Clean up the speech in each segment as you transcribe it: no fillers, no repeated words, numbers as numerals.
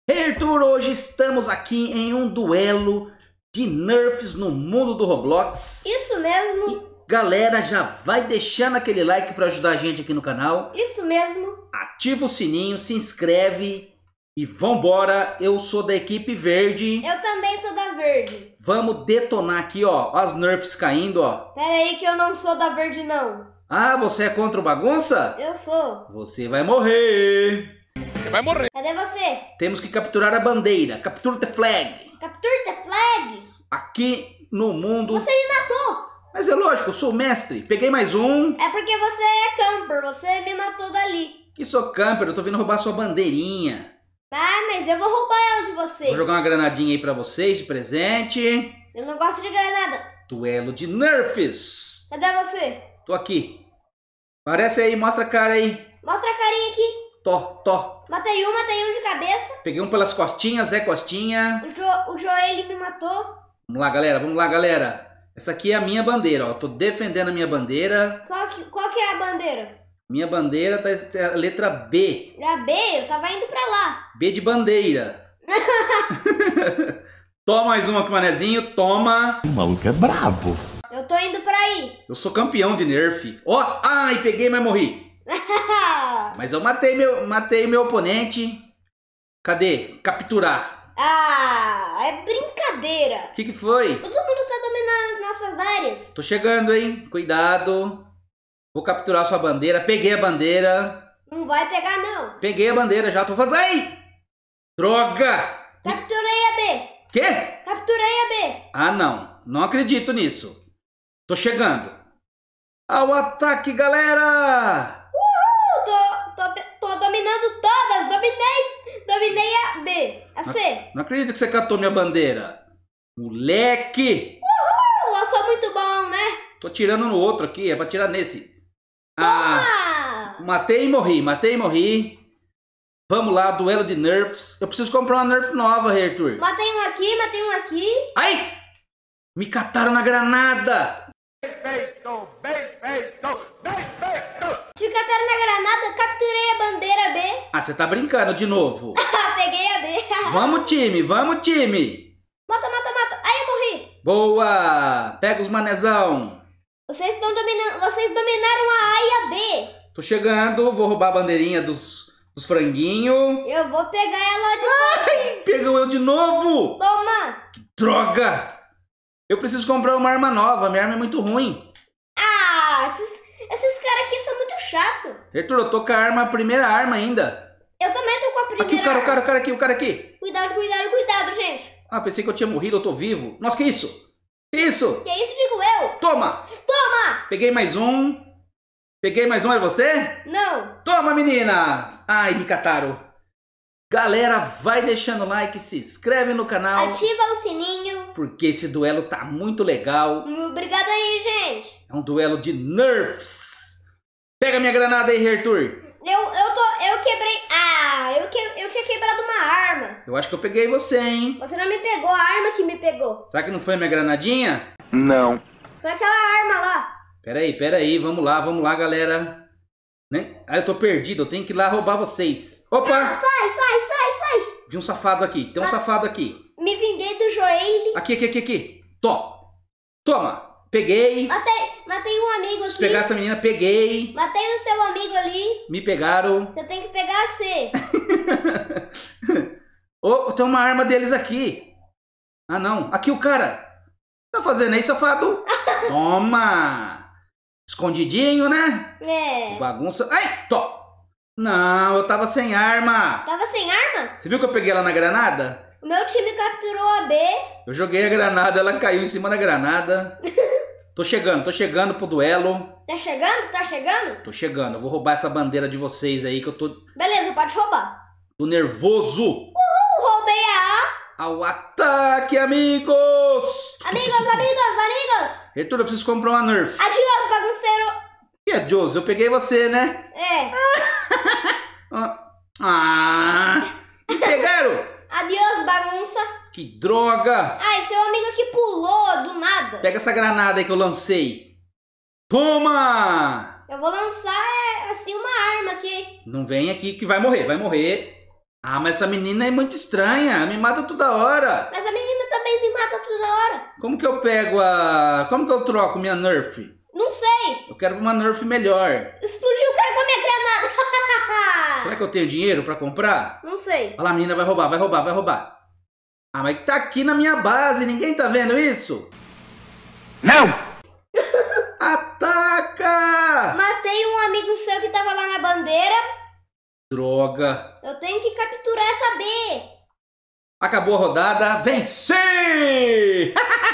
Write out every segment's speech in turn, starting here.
Hey Arthur, hoje estamos aqui em um duelo de Nerfs no mundo do Roblox. Isso mesmo. E, galera, já vai deixando aquele like para ajudar a gente aqui no canal. Isso mesmo. Ativa o sininho, se inscreve e vambora. Eu sou da equipe verde. Eu também sou da verde. Vamos detonar aqui, ó, as Nerfs caindo, ó. Pera aí que eu não sou da verde não. Ah, você é contra o bagunça? Eu sou. Você vai morrer. Você vai morrer. Cadê você? Temos que capturar a bandeira. Capture the flag. Capture the flag. Aqui no mundo... Você me matou. Mas é lógico, eu sou o mestre. Peguei mais um. É porque você é camper. Você me matou dali. Que sou camper, eu tô vindo roubar sua bandeirinha. Ah, mas eu vou roubar ela de você. Vou jogar uma granadinha aí pra vocês de presente. Eu não gosto de granada. Duelo de Nerfs. Cadê você? Tô aqui. Aparece aí, mostra a cara aí. Mostra a carinha aqui. Tô. Matei um de cabeça. Peguei um pelas costinhas, Zé Costinha. O Joel me matou. Vamos lá, galera. Essa aqui é a minha bandeira, ó. Tô defendendo a minha bandeira. Qual que é a bandeira? Minha bandeira tá a letra B. É a B? Eu tava indo pra lá. B de bandeira. Toma mais uma aqui, manezinho. Toma. O maluco é brabo. Eu tô indo pra aí. Eu sou campeão de Nerf. Ó, ai, peguei, mas morri. Mas eu matei meu oponente. Cadê? Capturar. Ah, é brincadeira. O que foi? Todo mundo tá dominando as nossas áreas. Tô chegando, hein? Cuidado. Vou capturar sua bandeira. Peguei a bandeira. Não vai pegar, não. Peguei a bandeira já. Tô fazendo. Ai! Droga! Capturei a B. Quê? Capturei a B. Ah, não. Não acredito nisso. Tô chegando. Ao ataque, galera! Tô dominando todas. Dominei a B. A C. Não acredito que você catou minha bandeira. Moleque! Eu sou muito bom, né? Tô tirando no outro aqui. É pra tirar nesse. Ah! Matei e morri. Vamos lá, duelo de Nerfs. Eu preciso comprar uma Nerf nova, Arthur. Matei um aqui. Ai! Me cataram na granada! Bem feito. Te cataram na granada, capturei a bandeira B. Ah, você tá brincando de novo. Peguei a B. Vamos, time. Mata. Ai, eu morri. Boa! Pega os manezão. Vocês dominaram a A e a B. Tô chegando, vou roubar a bandeirinha dos franguinhos. Eu vou pegar ela de volta. Ai, pegou eu de novo! Toma. Droga! Eu preciso comprar uma arma nova, minha arma é muito ruim. Ah, esses caras aqui são muito chatos. Arthur, eu tô com a primeira arma ainda. Eu também tô com a primeira Aqui, o cara aqui. Cuidado, gente. Ah, pensei que eu tinha morrido, eu tô vivo. Nossa, que isso? Que isso? Que isso, digo eu. Toma! Peguei mais um, é você? Não. Toma, menina! Ai, me cataram. Galera, vai deixando o like, se inscreve no canal. Ativa o sininho. Porque esse duelo tá muito legal. Obrigado aí, gente. É um duelo de Nerfs. Pega minha granada aí, Arthur. Eu quebrei. Ah, eu tinha quebrado uma arma. Eu acho que eu peguei você, hein? Você não me pegou, a arma que me pegou. Será que não foi a minha granadinha? Não. Foi aquela arma lá. Peraí, vamos lá, galera. Né? Ah, eu tô perdido, eu tenho que ir lá roubar vocês. Opa! Sai. Vi um safado aqui, tem um safado aqui. Me vinguei do Joel. Aqui. Toma! Peguei. Matei um amigo aqui. Se pegar essa menina, peguei. Matei o seu amigo ali. Me pegaram. Você tem que pegar a C. Oh, tem uma arma deles aqui. Ah, não. Aqui o cara. O que tá fazendo aí, safado? Toma! Escondidinho, né? É. Bagunça. Ai, Não, eu tava sem arma. Tava sem arma? Você viu que eu peguei ela na granada? O meu time capturou a B. Eu joguei a granada, ela caiu em cima da granada. Tô chegando pro duelo. Tá chegando? Tô chegando, eu vou roubar essa bandeira de vocês aí que eu tô... Beleza, pode roubar. Tô nervoso. Roubei a A. Ao ataque, amigos! Amigos. Arthur, eu preciso comprar uma Nerf. Adiós, bagunceiro. E é, Josi, eu peguei você, né? É. Me pegaram! Adiós, bagunça. Que droga! Ai, seu amigo aqui pulou do nada. Pega essa granada aí que eu lancei. Toma! Eu vou lançar, assim, uma arma aqui. Não vem aqui que vai morrer. Ah, mas essa menina é muito estranha. Me mata toda hora. Mas a menina também me mata toda hora. Como que eu pego a... Como que eu troco minha Nerf? Não sei. Eu quero uma Nerf melhor. Explodiu o cara com a minha granada. Será que eu tenho dinheiro pra comprar? Não sei. Olha lá, a menina vai roubar, vai roubar, vai roubar. Ah, mas tá aqui na minha base. Ninguém tá vendo isso? Não! Ataca! Matei um amigo seu que tava lá na bandeira. Droga. Eu tenho que capturar essa B. Acabou a rodada. Venci!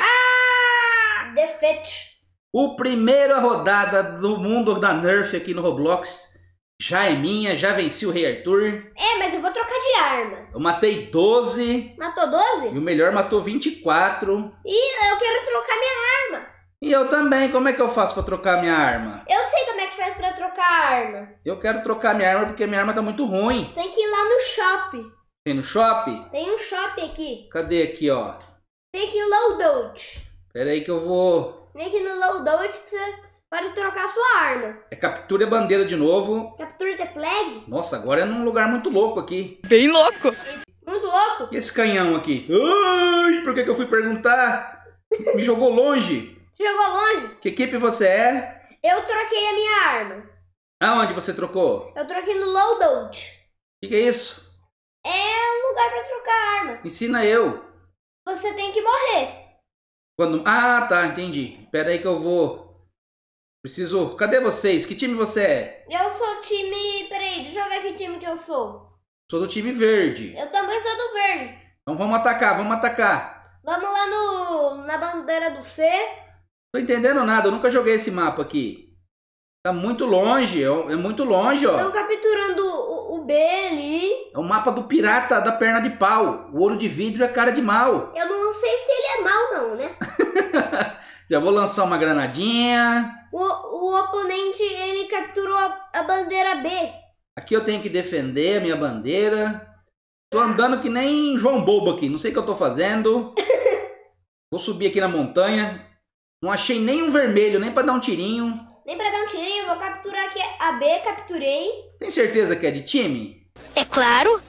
Defete. O primeiro rodada do mundo da Nerf aqui no Roblox já é minha, já venci o Rei Arthur. É, mas eu vou trocar de arma. Eu matei 12 Matou 12? e o melhor matou 24. E eu quero trocar minha arma. E eu também, como é que eu faço pra trocar minha arma? Eu sei como é que faz pra trocar a arma. Eu quero trocar minha arma porque minha arma tá muito ruim. Tem que ir lá no shopping. Tem no shopping? Tem um shopping aqui. Cadê aqui, ó? Tem que ir loadout. Pera aí que eu vou... Tem que ir no loadout que você pode trocar a sua arma. É captura a bandeira de novo. Capture the flag. Nossa, agora é num lugar muito louco aqui. Bem louco. Muito louco. E esse canhão aqui? Ai, por que eu fui perguntar? Me jogou longe. Jogou longe. Que equipe você é? Eu troquei a minha arma. Aonde você trocou? Eu troquei no loadout. O que é isso? É um lugar pra trocar a arma. Ensina eu. Você tem que morrer. Quando... Ah, tá, entendi. Pera aí que eu vou... Preciso... Cadê vocês? Que time você é? Eu sou time... Peraí, deixa eu ver que time que eu sou. Sou do time verde. Eu também sou do verde. Então vamos atacar, vamos atacar. Vamos lá na bandeira do C. Tô entendendo nada, eu nunca joguei esse mapa aqui. Tá muito longe, é muito longe, ó. Estão capturando o B ali. É o mapa do pirata da perna de pau. O olho de vidro é cara de mal. Eu não sei se ele é mau não, né? Já vou lançar uma granadinha. O oponente, ele capturou a bandeira B. Aqui eu tenho que defender a minha bandeira. Tô andando que nem João Bobo aqui, não sei o que eu tô fazendo. Vou subir aqui na montanha. Não achei nem um vermelho, nem pra dar um tirinho. Nem pra dar um tirinho, eu vou capturar aqui a B, capturei. Tem certeza que é de time? É claro.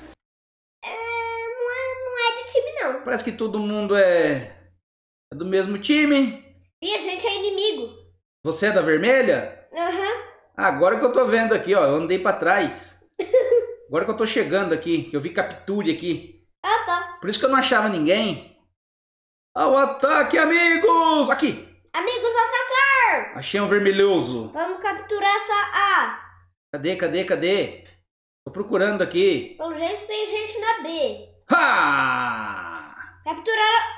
Não é de time não. Parece que todo mundo é do mesmo time. E a gente é inimigo. Você é da vermelha? Aham. Agora que eu tô vendo aqui, ó, eu andei pra trás. Agora que eu tô chegando aqui, que eu vi capture aqui. Ah, tá. Por isso que eu não achava ninguém. Ao ataque, amigos! Aqui! Amigos, atacar! Achei um vermelhoso. Vamos capturar essa A. Cadê? Tô procurando aqui. Pelo jeito tem gente na B. Ha! Capturaram.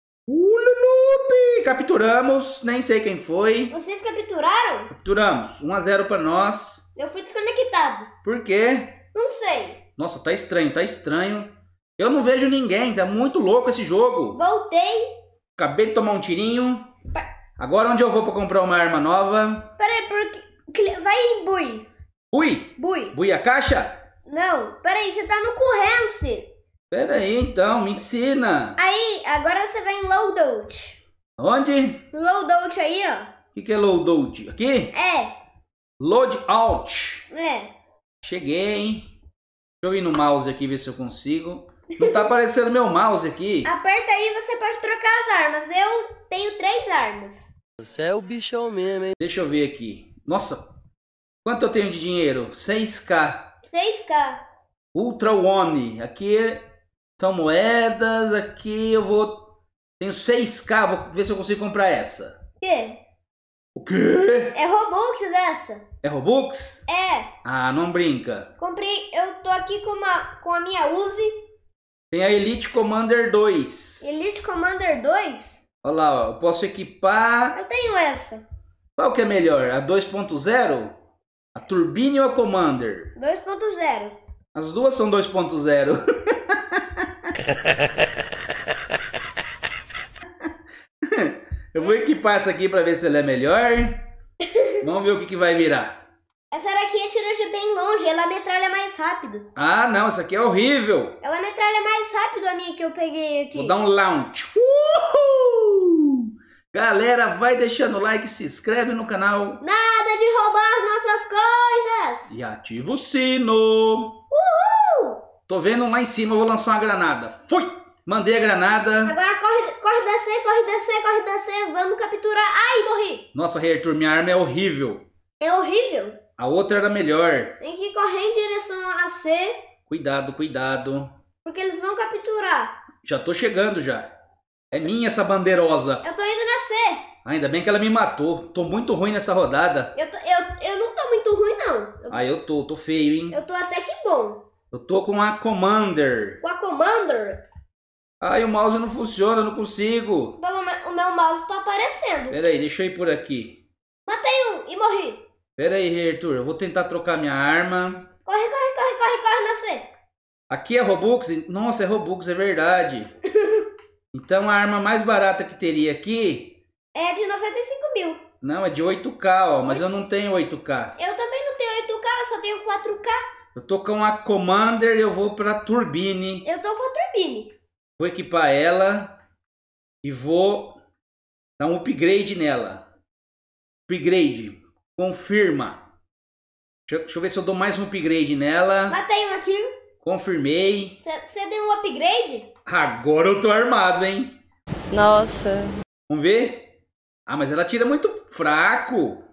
Ululupi! Capturamos, nem sei quem foi. Vocês capturaram? Capturamos, 1-0 pra nós. Eu fui desconectado. Por quê? Não sei. Nossa, tá estranho. Eu não vejo ninguém, tá muito louco esse jogo. Voltei. Acabei de tomar um tirinho. Agora onde eu vou pra comprar uma arma nova? Peraí, porque... Vai em Bui. Ui! Bui. Bui a caixa? Não, peraí, você tá no Currency. Pera aí então, me ensina. Aí, agora você vai em Loadout. Onde? Loadout aí, ó. O que é loadout? Aqui? É. Load out. É. Cheguei, hein? Deixa eu ir no mouse aqui ver se eu consigo. Não tá aparecendo meu mouse aqui. Aperta aí e você pode trocar as armas. Eu tenho 3 armas. Você é o bichão mesmo, hein? Deixa eu ver aqui. Nossa, quanto eu tenho de dinheiro? 6k. 6K. Ultra One. Aqui são moedas. Aqui eu vou... Tenho 6k. Vou ver se eu consigo comprar essa. Quê? O quê? É Robux essa? É Robux? É. Ah, não brinca. Comprei. Eu tô aqui com a minha Uzi. Tem a Elite Commander 2. Elite Commander 2. Olha lá, ó. Eu posso equipar... Eu tenho essa. Qual que é melhor? A 2.0? A Turbine ou a Commander? 2.0. As duas são 2.0. Eu vou equipar essa aqui pra ver se ela é melhor. Vamos ver o que vai virar. Essa daqui atira de bem longe. Ela metralha mais rápido. Ah, não. Essa aqui é horrível. Ela metralha mais rápido a minha que eu peguei aqui. Vou dar um launch. Uhul! Galera, vai deixando o like, se inscreve no canal. Nada de roubar as nossas coisas. E ativa o sino. Uhul! Tô vendo um lá em cima, eu vou lançar uma granada. Fui! Mandei a granada. Agora corre descer, corre descer, corre descer. Vamos capturar. Ai, morri. Nossa, Rei Arthur, minha arma é horrível. É horrível. A outra era melhor. Tem que correr em direção a C, Cuidado, cuidado. porque eles vão capturar. Já tô chegando já. É minha essa bandeirosa. Eu tô indo na C. Ainda bem que ela me matou. Tô muito ruim nessa rodada. Eu não tô muito ruim, não. Eu tô feio, hein? Eu tô até que bom. Eu tô com a Commander. Com a Commander, Ai, o mouse não funciona, eu não consigo. o meu mouse tá aparecendo. Pera aí, deixa eu ir por aqui. Matei um e morri. Pera aí, Rei Arthur, eu vou tentar trocar minha arma. Corre na C. Aqui é Robux? Nossa, é Robux, é verdade. Então a arma mais barata que teria aqui... É de 95 mil. Não, é de 8K, ó, mas eu não tenho 8K. Eu também não tenho 8K, eu só tenho 4K. Eu tô com a Commander e eu vou pra Turbine. Eu tô com a Turbine. Vou equipar ela e vou dar um upgrade nela. Upgrade. Confirma. Deixa eu ver se eu dou mais um upgrade nela. Matei um aqui. Confirmei. Você deu um upgrade? Agora eu tô armado, hein? Nossa. Vamos ver? Ah, mas ela tira muito fraco.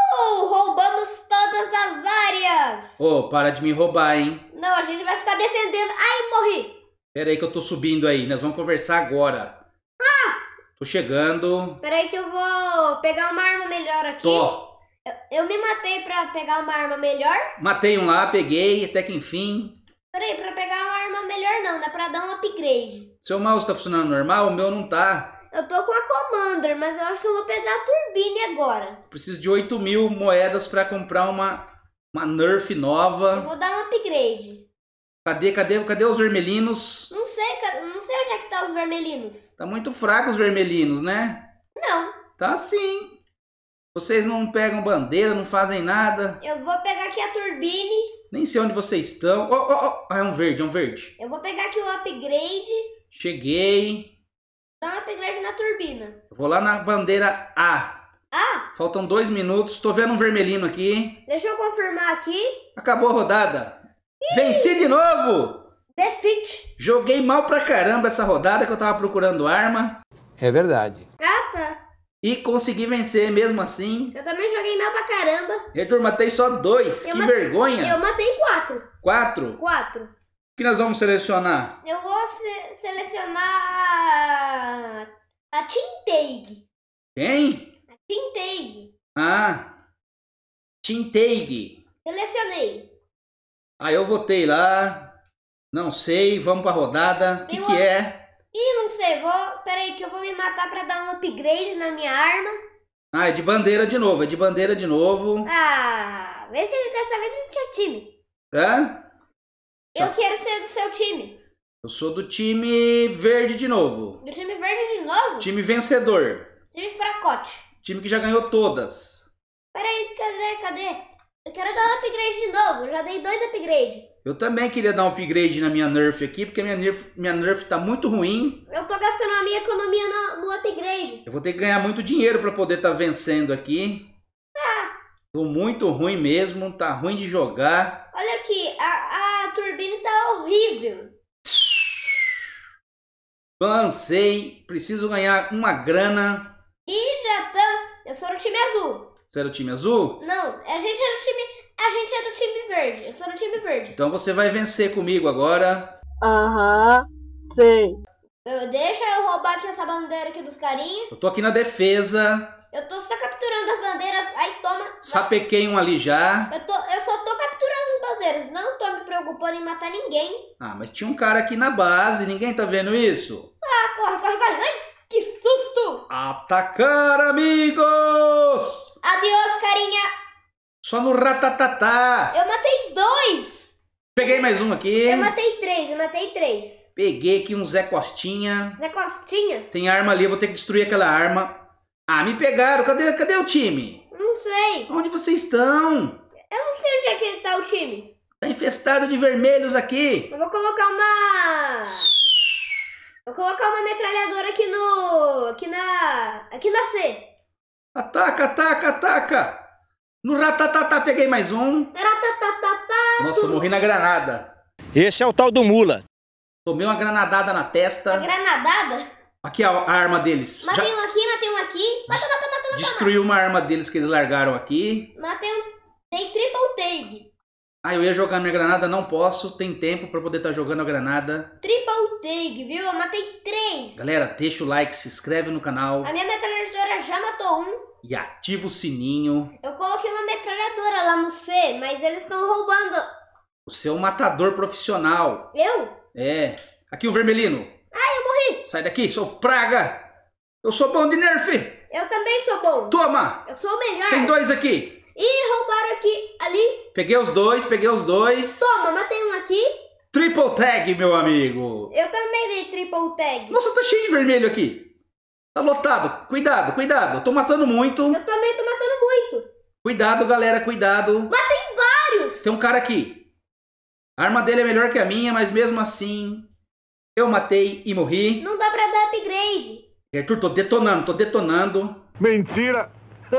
Roubamos todas as áreas. Ô, para de me roubar, hein? Não, a gente vai ficar defendendo. Ai, morri. Pera aí que eu tô subindo aí. Nós vamos conversar agora. Tô chegando. Peraí que eu vou pegar uma arma melhor aqui. Tô. Eu me matei pra pegar uma arma melhor. Matei um lá, peguei, até que enfim. Peraí, pra pegar uma arma melhor não, dá pra dar um upgrade. Seu mouse tá funcionando normal? O meu não tá. Eu tô com a Commander, mas eu acho que eu vou pegar a Turbine agora. Preciso de 8.000 moedas pra comprar uma Nerf Eu nova. vou dar um upgrade. Cadê os vermelhinos? Não sei onde é que tá os vermelhinos. Tá muito fraco os vermelhinos, né? Não, Tá sim. Vocês não pegam bandeira, não fazem nada. eu vou pegar aqui a Turbine. Nem sei onde vocês estão. Ah, é um verde, é um verde. Eu vou pegar aqui o upgrade. Cheguei. Dar um upgrade na turbina. Eu vou lá na bandeira A. Ah, Faltam 2 minutos. Tô vendo um vermelhinho aqui. deixa eu confirmar aqui. Acabou a rodada. Venci de novo. Defeat. Joguei mal pra caramba essa rodada que eu tava procurando arma. É verdade. Ah, tá. E consegui vencer mesmo assim. Eu também joguei mal pra caramba. Arthur, matei só 2. Que vergonha. Eu matei 4. 4. 4. O que nós vamos selecionar? Eu vou selecionar a Tintaig. Quem? Tintaig. Ah. Tintaig. Selecionei. Ah, eu votei lá. Não sei. Vamos pra rodada. O que é? Ih, não sei. Peraí que eu vou me matar pra dar um upgrade na minha arma. Ah, é de bandeira de novo. É de bandeira de novo. Ah, vê se dessa vez a gente é time. Hã? Eu quero ser do seu time. Eu sou do time verde de novo. Do time verde de novo? Time vencedor. Time fracote. Time que já ganhou todas. Peraí, cadê? Eu quero dar um upgrade de novo. Eu já dei 2 upgrades. Eu também queria dar um upgrade na minha Nerf aqui, porque minha Nerf tá muito ruim. Eu tô gastando a minha economia no upgrade. Eu vou ter que ganhar muito dinheiro pra poder estar vencendo aqui. Tô muito ruim mesmo, tá ruim de jogar. Olha aqui, a turbina tá horrível. Lancei, preciso ganhar uma grana. E já estamos. Eu sou do time azul. Você é do time azul? Não, a gente é do time verde. Eu sou do time verde. Então você vai vencer comigo agora. Aham, sei. Deixa eu roubar aqui essa bandeira aqui dos carinhas. Eu tô aqui na defesa. Eu tô só capturando as bandeiras. Aí toma. Sapequei um ali já. Eu só tô capturando as bandeiras. Não tô me preocupando em matar ninguém. Ah, mas tinha um cara aqui na base. Ninguém tá vendo isso? Ah, corre. Ai, que susto! Atacar, amigos! Adeus, carinha. Só no ratatatá. Eu matei 2. Peguei mais um aqui. Eu matei 3. Peguei aqui um Zé Costinha. Zé Costinha? Tem arma ali, eu vou ter que destruir aquela arma. Ah, me pegaram. Cadê o time? Não sei. Onde vocês estão? Eu não sei onde é que tá o time. Tá infestado de vermelhos aqui. Eu vou colocar uma... metralhadora aqui na C. Ataca. No ratatatá peguei mais um. Ratatatatá. Nossa, eu morri na granada. Esse é o tal do mula. Tomei uma granadada na testa. A granadada? Aqui a arma deles. Matei um aqui, matei um aqui. Mata. Destruiu uma arma deles que eles largaram aqui. Matei um. Dei triple tag. Ah, eu ia jogar minha granada, não posso. Tem tempo pra poder estar jogando a granada. Triple tag, viu? Eu matei 3. Galera, deixa o like, se inscreve no canal. A minha metralhadora já matou um. E ativa o sininho. Eu coloquei uma metralhadora lá no C, mas eles estão roubando. Você é um matador profissional. Eu? É. Aqui o vermelhino. Eu morri. Sai daqui, sou praga. Eu sou bom de nerf. Eu também sou bom. Toma. Eu sou o melhor. Tem 2 aqui. Ih, roubaram aqui, ali. Peguei os dois. Toma, matei um aqui. Triple tag, meu amigo. Eu também dei triple tag. Nossa, tá cheio de vermelho aqui. Tá lotado. Cuidado. Eu tô matando muito. Eu também tô matando muito. Cuidado, galera, cuidado. Matei vários. Tem um cara aqui. A arma dele é melhor que a minha, mas mesmo assim... Eu matei e morri. Não dá pra dar upgrade. Arthur, tô detonando. Mentira!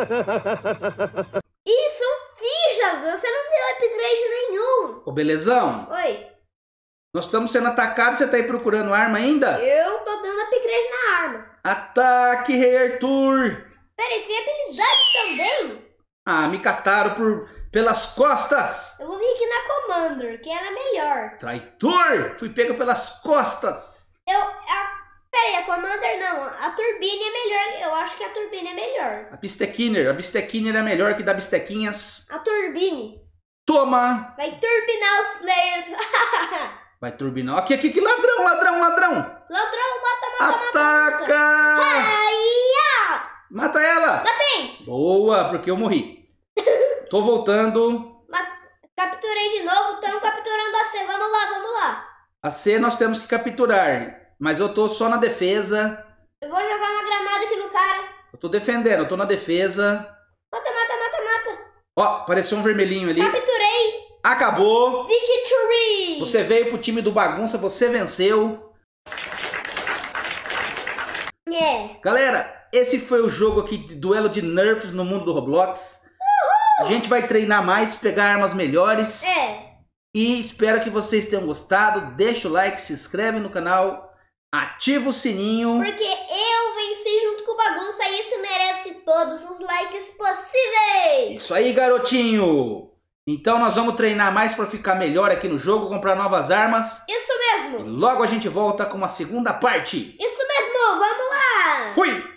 Ih, são fichas. Você não deu upgrade nenhum. Ô, belezão. Oi. Nós estamos sendo atacados, você tá aí procurando arma ainda? Eu tô dando upgrade na arma. Ataque, Rei Arthur. Peraí, tem habilidade também? Ah, me cataram pelas costas. Eu vou vir aqui na Commander, que ela é melhor. Traidor. Fui pego pelas costas. Peraí, a Commander não. A Turbine é melhor. Eu acho que a Turbine é melhor. A Bistequiner é melhor que da Bistequinhas. A Turbine. Toma. Vai turbinar os players. Vai turbinar. Aqui, que ladrão. Ladrão, mata. Ataca. Ai, Mata ela. matei. Boa, porque eu morri. Tô voltando. Capturei de novo. Estamos capturando a C. Vamos lá. A C nós temos que capturar. Mas eu tô só na defesa. Eu vou jogar uma granada aqui no cara. Eu tô defendendo, eu tô na defesa. Mata. Ó, apareceu um vermelhinho ali. Capturei. Acabou. Victory. Você veio pro time do bagunça, você venceu. Galera, esse foi o jogo aqui de duelo de nerfs no mundo do Roblox. A gente vai treinar mais, pegar armas melhores. E espero que vocês tenham gostado. Deixa o like, se inscreve no canal. Ativa o sininho. Porque eu venci junto com o bagunça e isso merece todos os likes possíveis. Isso aí, garotinho. Então nós vamos treinar mais para ficar melhor aqui no jogo, comprar novas armas. Isso mesmo. E logo a gente volta com uma segunda parte. Isso mesmo, vamos lá. Fui!